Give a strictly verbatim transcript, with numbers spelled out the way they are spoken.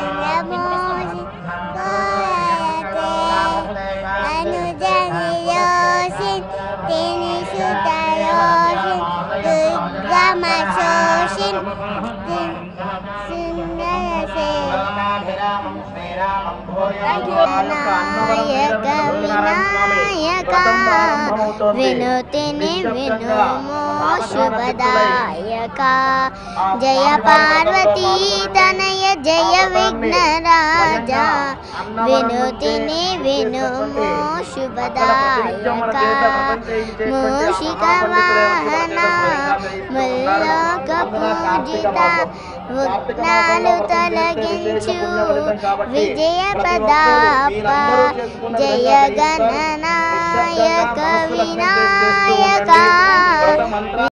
विनुतिनि विनुमो शुभदायका जय पार्वती तनय जय विघ्नराजा विनुतिनि विनुमो शुभदायका मूषिकवाहना मुल्लोकपूजिता विघ्नाలు తొలగించు విజయ ప్రతాప జయ గణనాయక వినాయక